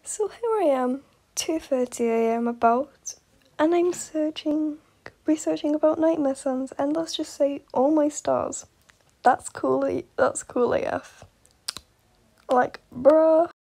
So here I am, 2:30 AM about, and I'm researching about nightmare suns, and let's just say, all my stars. That's cool AF. Like, bruh.